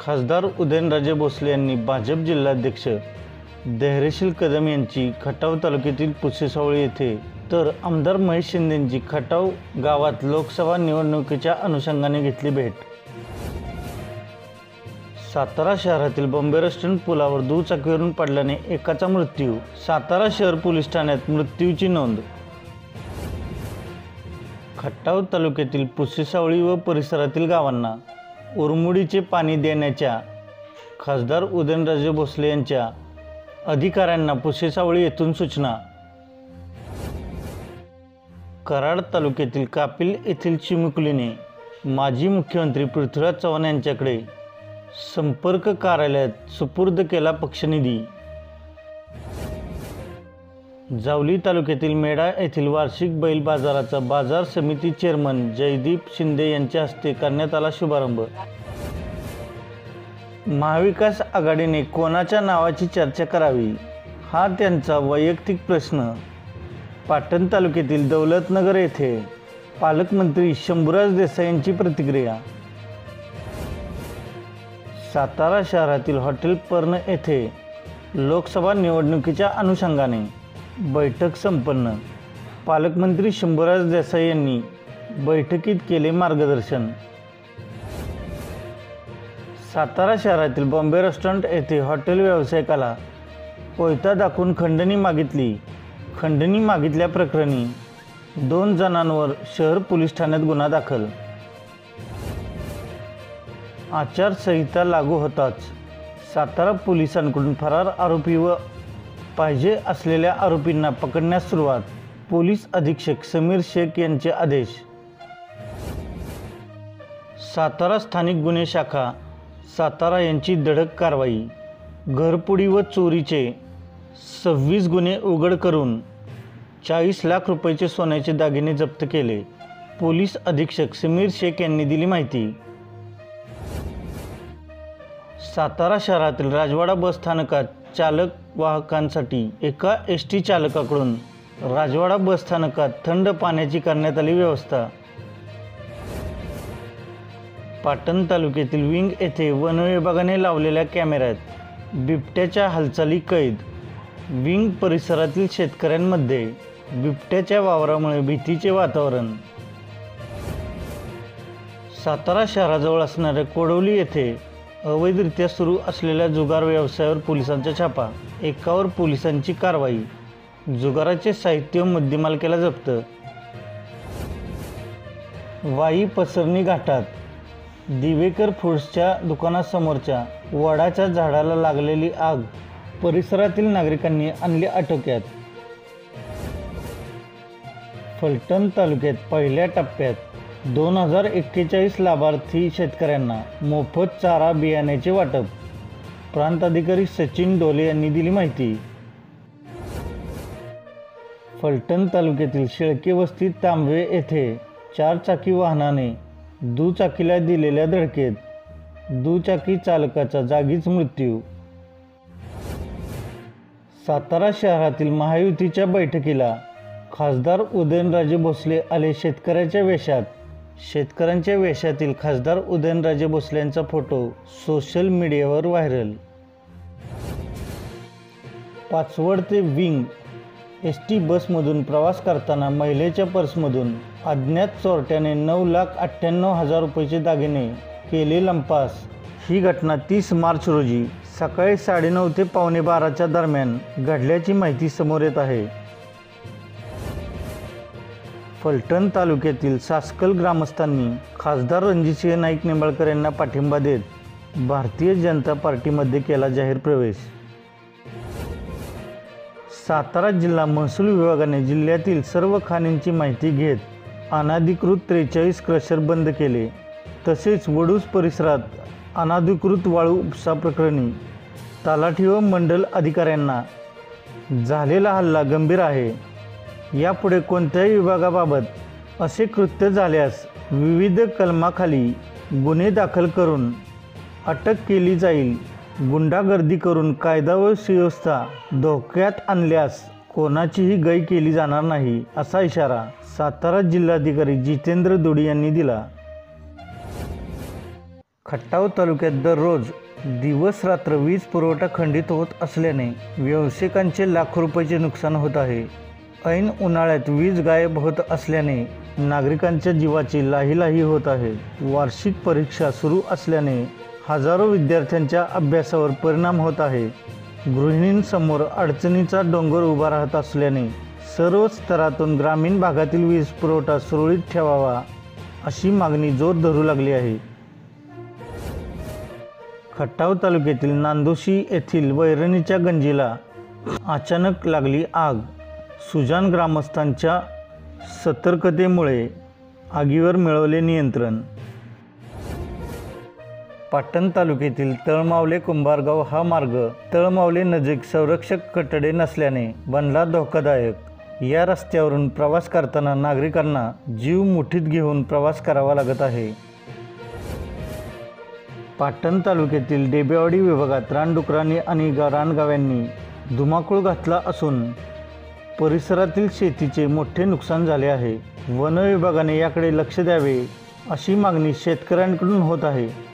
खासदार उदयनराजे भोसले यांनी भाजप जिल्हाध्यक्ष धैर्यशील कदम यांची खटाव तालुक्यातील पुसेसावळी येथे तर आमदार महेश शिंदेंची खटाव गावात लोकसभा निवडणुकीच्या अनुषंगाने घेतली भेट। सातारा शहरातील बॉम्बे रेस्टॉरंट पुलावर दुचाकीवरून पडल्याने एकाचा मृत्यू, सातारा शहर पोलीस ठाण्यात मृत्यूची नोंद। खटाव तालुक्यातील पुसेसावळी व परिसरातील गावांना उरमुडीचे पाणी देण्याच्या खासदार उदयनराजे भोसले यांच्या अधिकाऱ्यांना पुसेसावळी येथून सूचना। कराड तालुक्यातील कापिल येथील चिमुकलीने माजी मुख्यमंत्री पृथ्वीराज चव्हाण यांच्याकडे संपर्क कार्यालयात सुपूर्द केला पक्षनिधी। जावली तालुक्यातील मेढा येथील वार्षिक बैल बाजाराचा बाजार समिती चेअरमन जयदीप शिंदे यांच्या हस्ते करण्यात आला शुभारंभ। महाविकास आघाडीने कोणाच्या नावाची चर्चा करावी हा त्यांचा वैयक्तिक प्रश्न। पाटण तालुक्यातील दौलतनगर येथे पालकमंत्री शंभूराज देसाई यांची प्रतिक्रिया। सातारा शहरातील हॉटेल पर्ण येथे लोकसभा निवडणुकीच्या अनुषंगाने बैठक संपन्न। पालकमंत्री शंभूराज देसाई यांनी बैठकीत केले मार्गदर्शन। सातारा शहरातील बॉम्बे रेस्टॉरंट येथे हॉटेल व्यावसायिकाला कोयता दाखवून खंडणी मागितली। खंडणी मागितल्याप्रकरणी 2 जणांवर शहर पोलीस ठाण्यात गुन्हा दाखल। आचारसंहिता लागू होताच सातारा पोलिसांकडून फरार आरोपी व पाहिजे असलेल्या आरोपींना पकडण्यास सुरुवात। पोलीस अधीक्षक समीर शेख यांचे आदेश। सातारा स्थानिक गुन्हे शाखा सातारा यांची धडक कारवाई। घरफोडी व चोरीचे 26 गुन्हे उघड करून 40 लाख रुपयाचे सोन्याचे दागिने जप्त केले। पोलीस अधीक्षक समीर शेख यांनी दिली माहिती। सातारा शहरातील राजवाडा बस स्थानकात चालक वाहकांसाठी एका एसटी चालकाकडून राजवाडा बस स्थानकात थंड पाण्याची करण्यात आली व्यवस्था। पाटण तालुक्यातील विंग येथे वन विभागाने लावलेल्या कॅमेऱ्यात बिबट्याच्या हालचाली कैद। विंग परिसरातील शेतकऱ्यांमध्ये बिबट्याच्या वावरामुळे भीतीचे वातावरण। सातारा शहराजवळ असणाऱ्या कोडवली येथे अवैधरित्या सुरू असलेल्या जुगार व्यवसायावर पोलिसांचा छापा। एकावर पोलिसांची कारवाई। जुगाराचे साहित्य मुद्देमाल केला जप्त। वाई पसरणी घाटात दिवेकर फूड्सच्या दुकानासमोरच्या वडाच्या झाडाला लागलेली आग परिसरातील नागरिकांनी आणली आटोक्यात। फलटण तालुक्यात पहिल्या टप्प्यात 2041 लाभार्थी शेतकऱ्यांना मोफत चारा बियाण्याचे वाटप। प्रांत अधिकारी सचिन डोले यांनी दिली माहिती। फलटण तालुक्यातील शेळके वस्ती तांबवे येथे 4 चाकी वाहनाने दुचाकीला दिलेल्या धडकेत दुचाकी चालकाचा जागीच मृत्यू। सातारा शहरातील महायुतीच्या बैठकीला खासदार उदयनराजे भोसले आले शेतकऱ्याच्या वेशात। शेतकऱ्यांच्या वेशातील खासदार उदयनराजे भोसले यांचा फोटो सोशल मीडियावर व्हायरल। पाचवड ते विंग एसटी बसमधून प्रवास करताना महिलेच्या पर्समधून अज्ञात चोरट्याने 9,98,000 रुपयाचे दागिने केले लंपास। ही घटना 30 मार्च रोजी सकाळी 9:30 ते 11:15च्या दरम्यान घडल्याची माहिती समोर येत आहे। फलटण तालुक्यातील सासकल ग्रामस्थांनी खासदार रणजितसिंह नाईक निंबाळकर यांना पाठिंबा देत भारतीय जनता पार्टीमध्ये केला जाहीर प्रवेश। सातारा जिल्हा महसूल विभागाने जिल्ह्यातील सर्व खाणींची माहिती घेत अनधिकृत 43 क्रशर बंद केले। तसेच वडूज परिसरात अनधिकृत वाळू उपसा प्रकरणी तलाठी व मंडल अधिकाऱ्यांना झालेला हल्ला गंभीर आहे। यापुढे कोणत्याही विभागाबाबत असे कृत्य झाल्यास विविध कलमाखाली गुन्हे दाखल करून अटक केली जाईल। गुंडागर्दी करून कायदा व सुव्यवस्था धोक्यात आणल्यास कोणाचीही गय केली जाणार नाही, असा इशारा सातारा जिल्हाधिकारी जितेंद्र दोडी यांनी दिला। खटाव तालुक्यात दररोज दिवस रात्र वीज पुरवठा खंडित होत असल्याने व्यावसायिकांचे लाखो रुपयाचे नुकसान होत आहे. ऐन उन्हाळ्यात वीज गायब होत असल्याने नागरिकांच्या जीवाची लाहीलाही होत आहे. वार्षिक परीक्षा सुरू असल्याने हजारो विद्यार्थ्यांच्या अभ्यासावर परिणाम होत आहे. गृहिणींसमोर अडचणीचा डोंगर उभा राहत असल्याने सर्व स्तरातून ग्रामीण भागातील वीज पुरवठा सुरळीत ठेवावा अशी मागणी जोर धरू लागली आहे. खटाव तालुक्यातील नांदोशी येथील वैरणीच्या गंजीला अचानक लागली आग. सुजाण ग्रामस्थांच्या सतर्कतेमुळे आगीवर मिळवले नियंत्रण. पाटण तालुक्यातील तळमावले कुंभारगाव हा मार्ग तळमावले नजीक संरक्षक कठडे नसल्याने बनला धोकादायक. या रस्त्यावरून प्रवास करताना नागरिकांना जीव मुठीत घेऊन प्रवास करावा लागत आहे. पाटण तालुक्यातील डेबेवाडी विभागात रानडुकरांनी आणि रानगाव्यांनी धुमाकूळ घातला असून परिसरातील शेतीचे मोठे नुकसान झाले आहे. वन विभागाने याकडे लक्ष द्यावे अशी मागणी शेतकऱ्यांकडून होत आहे.